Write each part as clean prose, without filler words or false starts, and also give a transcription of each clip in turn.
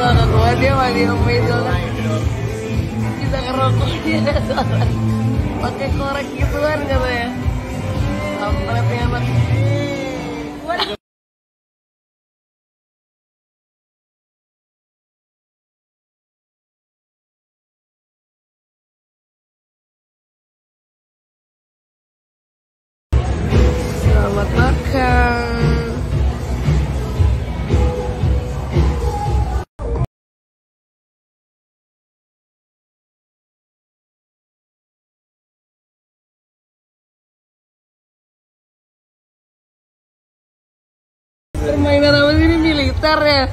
kakak gue dia mandi amazing banget. Bisa ngerokok dia soalnya pakai korek gituan katanya. Kampretnya amat. Selamat makan. Permainan apa sih ini, militer ya?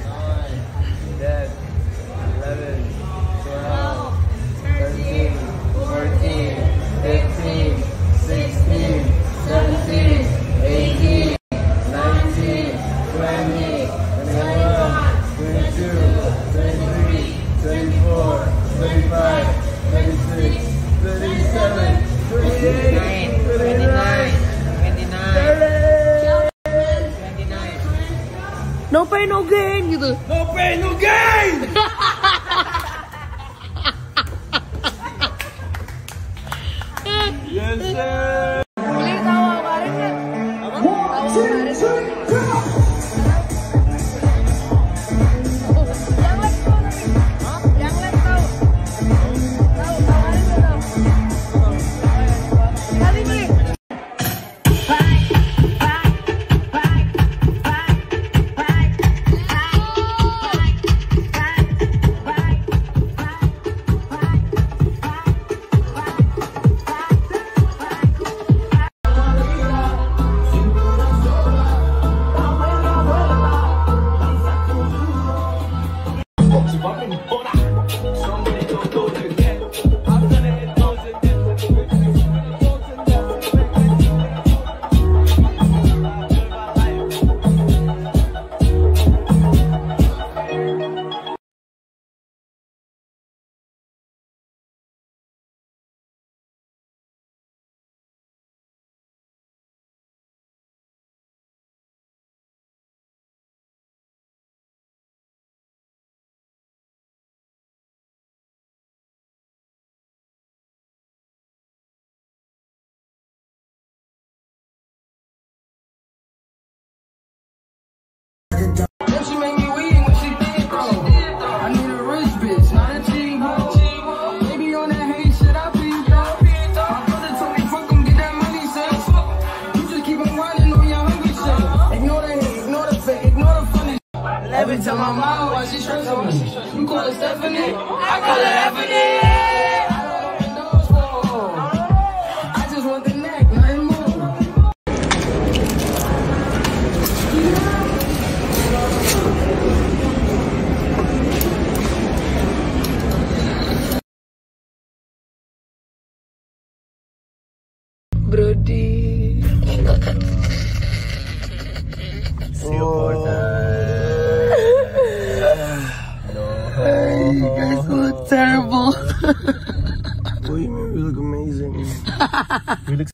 29, no pain no gain gitu. No pain, no gain! Yes, sir! Beli tahu kemarin kan? Apa? Tahu kemarin. Yang lab tahu tapi? Yang lab tahu? Tahu kemarin nggak tahu? Tadi beli. Every time I'm out, why she stressing me? You call her Stephanie, I call her Ebony. I just want the neck, nothing more. Brody. You guys look terrible. What do you mean we look amazing? We look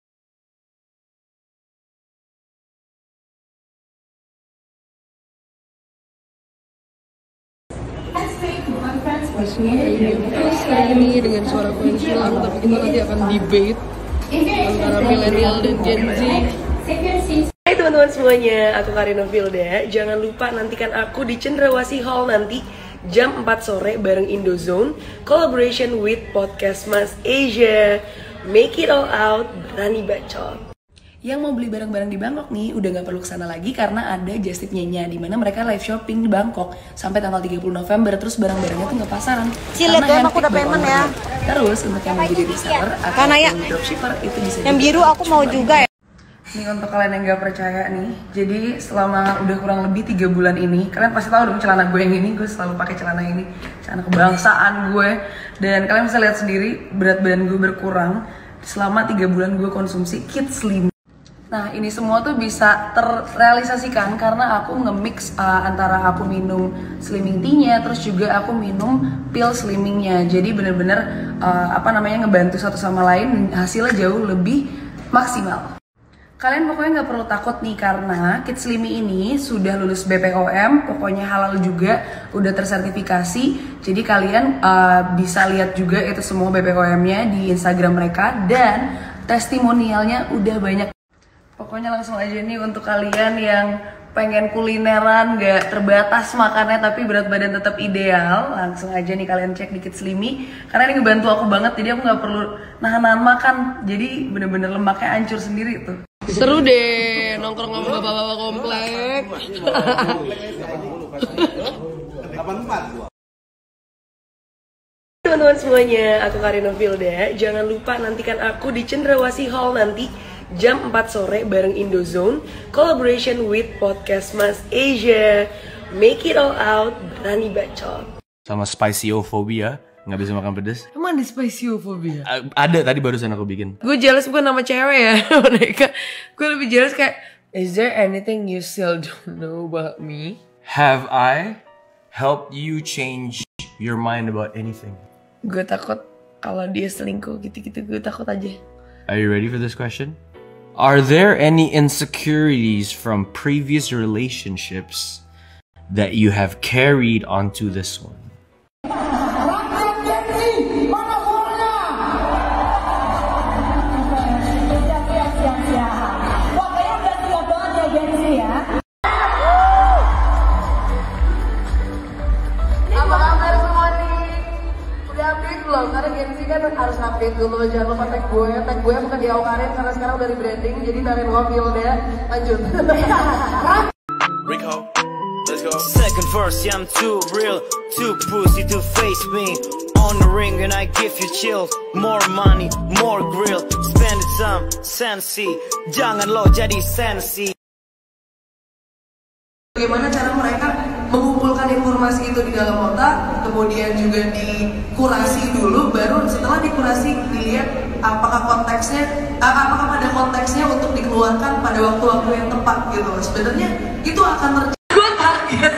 ini dengan suara Queen Silang, tapi kita nanti akan debate antara milenial dan Gen Z. Hai teman-teman semuanya, aku Karina Vilda. Jangan lupa nantikan aku di Cendrawasih Hall nanti jam 4 sore bareng Indozone, collaboration with Podcast Mas Asia. Make it all out, berani bacot. Yang mau beli barang-barang di Bangkok nih udah gak perlu kesana lagi karena ada Just Tip Nyenya, di mana mereka live shopping di Bangkok sampai tanggal 30 November. Terus barang-barangnya tuh nggak pasaran. Cilet ya, aku udah payment ya. Terus untuk yang mau jadi reseller atau dropshipper itu bisa. Yang biru aku mau juga ya. Ini untuk kalian yang gak percaya nih. Jadi selama udah kurang lebih 3 bulan ini, kalian pasti tahu dong celana gue yang ini. Gue selalu pakai celana ini, celana kebangsaan gue. Dan kalian bisa lihat sendiri berat badan gue berkurang selama 3 bulan gue konsumsi Kit Slim. Nah ini semua tuh bisa terrealisasikan karena aku nge-mix antara aku minum slimming tea-nya, terus juga aku minum pil slimming-nya. Jadi bener-bener ngebantu satu sama lain, hasilnya jauh lebih maksimal. Kalian pokoknya nggak perlu takut nih karena Kids Limi ini sudah lulus BPOM, pokoknya halal juga, udah tersertifikasi. Jadi kalian bisa lihat juga itu semua BPOM-nya di Instagram mereka dan testimonialnya udah banyak. Pokoknya langsung aja nih untuk kalian yang pengen kulineran gak terbatas makannya tapi berat badan tetap ideal, langsung aja nih kalian cek di Kids Limi karena ini ngebantu aku banget, jadi aku nggak perlu nahan-nahan makan, jadi bener-bener lemaknya hancur sendiri tuh. Seru deh nongkrong sama bapak-bapak komplek. Teman-teman semuanya, aku Karina Vilda. Jangan lupa nantikan aku di Cendrawasih Hall nanti jam 4 sore bareng Indozone, collaboration with Podcast Mas Asia. Make it all out, berani bacot. Sama Spicyophobia, nggak bisa makan pedas. Emang ada Spicyophobia? Ada tadi barusan aku bikin. Gue jealous bukan nama cewek ya mereka. Gue lebih jealous kayak, is there anything you still don't know about me? Have I helped you change your mind about anything? Gue takut kalau dia selingkuh gitu-gitu, gue takut aja. Are you ready for this question? Are there any insecurities from previous relationships that you have carried onto this one? Karena Gen Z kan harus update dulu, jangan lupa tag gue bukan di Aukarin karena sekarang udah rebranding, jadi Naren Ngofil deh, lanjut. Rico, let's go. Second verse, yeah, I'm too real, too pussy to face me. On the ring and I give you chills, more money, more grill, spend it some sensi, jangan lo jadi sensi. Bagaimana cara mereka mengumpulkan informasi itu di dalam otak, kemudian juga dikurasi dulu, baru setelah dikurasi dilihat apakah pada konteksnya untuk dikeluarkan pada waktu-waktu yang tepat gitu. Sebenarnya itu akan terjadi. Gue kaget,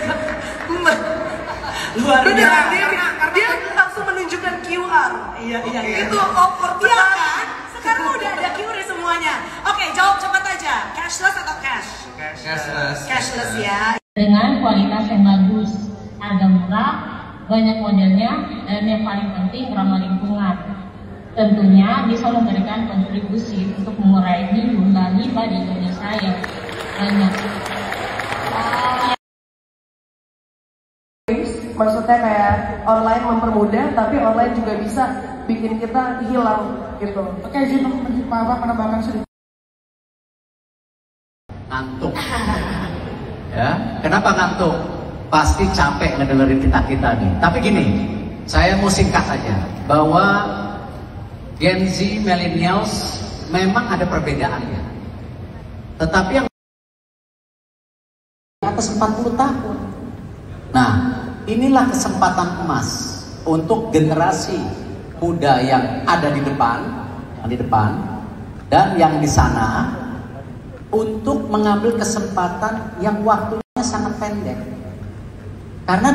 luar biasa. Dia langsung menunjukkan QR. Iya. Itu awkward kan? Sekarang udah ada QR semuanya. Oke, jawab cepat aja. Cashless atau cash? Cashless ya. Dengan kualitas yang bagus, harga murah, banyak modelnya, dan yang paling penting ramah lingkungan. Tentunya bisa memberikan kontribusi untuk mengurangi jumlah limbah di Indonesia yang banyak. Maksudnya kayak online mempermudah, tapi online juga bisa bikin kita hilang gitu. Oke, izin menambahkan sedikit. Ngantuk. Ya, kenapa ngantuk? Pasti capek ngedengerin kita nih. Tapi gini, saya mau singkat aja bahwa Gen Z Millennials memang ada perbedaannya. Tetapi yang atas 40 tahun. Nah, inilah kesempatan emas untuk generasi muda yang ada di depan, dan yang di sana untuk mengambil kesempatan yang waktunya sangat pendek. Karena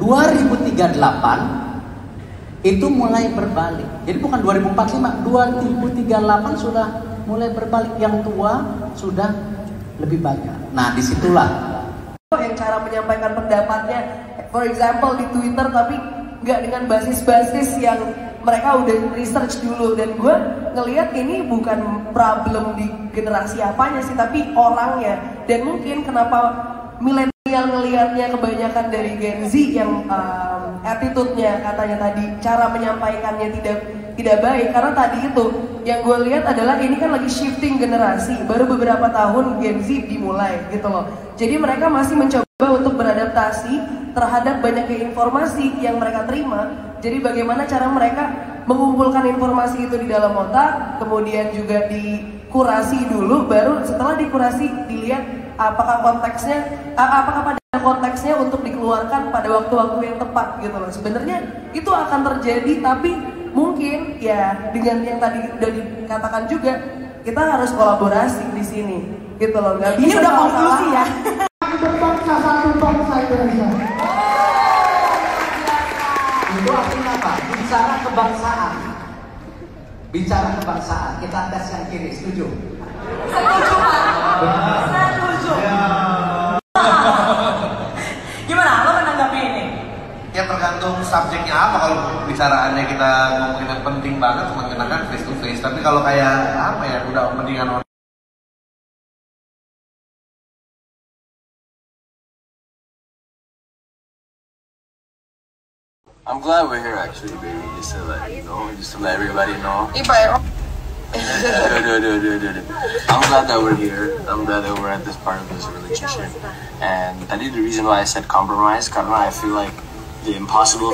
2038 itu mulai berbalik. Jadi bukan 2045, 2038 sudah mulai berbalik. Yang tua sudah lebih banyak. Nah, disitulah yang cara menyampaikan pendapatnya, for example di Twitter, tapi nggak dengan basis-basis yang mereka udah research dulu. Dan gue ngelihat ini bukan problem di generasi apanya sih, tapi orangnya. Dan mungkin kenapa milenial ngelihatnya kebanyakan dari Gen Z yang attitude-nya katanya tadi, cara menyampaikannya tidak baik, karena tadi itu yang gue lihat adalah ini kan lagi shifting generasi, baru beberapa tahun Gen Z dimulai gitu loh. Jadi mereka masih mencoba untuk beradaptasi terhadap banyaknya informasi yang mereka terima. Jadi bagaimana cara mereka mengumpulkan informasi itu di dalam otak, kemudian juga dikurasi dulu, baru setelah dikurasi dilihat apakah pada konteksnya untuk dikeluarkan pada waktu-waktu yang tepat gitu loh. Sebenarnya itu akan terjadi, tapi mungkin ya dengan yang tadi udah dikatakan juga, kita harus kolaborasi di sini gitu loh. Gak bisa. Ini udah konklusi ya. Satu bangsa Indonesia. itu artinya apa? Bicara kebangsaan. Bicara kebangsaan. Kita tes yang kiri, setuju? Setuju Pak. Setuju. Gimana lo menanggapi ini? Ya tergantung subjeknya apa. Kalau bicaraannya kita ngomongin yang penting banget, mengenakan face to face. Tapi kalau kayak apa ya, udah mendingan orang. I'm glad we're here actually, baby. Just to let you know, just to let everybody know. I'm glad that we're here. I'm glad that we're at this part of this relationship. And tadi the reason why I said compromise karena I feel like the impossible.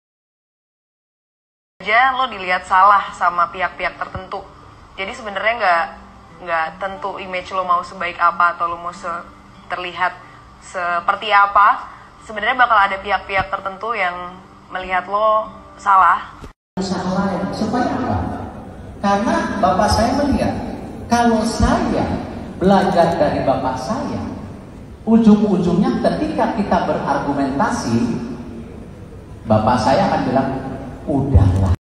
Aja lo dilihat salah sama pihak-pihak tertentu. Jadi sebenarnya nggak tentu image lo mau sebaik apa atau lo mau terlihat seperti apa. Sebenarnya bakal ada pihak-pihak tertentu yang melihat lo salah. Supaya apa? Karena bapak saya melihat, kalau saya belajar dari bapak saya, ujung-ujungnya ketika kita berargumentasi, bapak saya akan bilang, udahlah.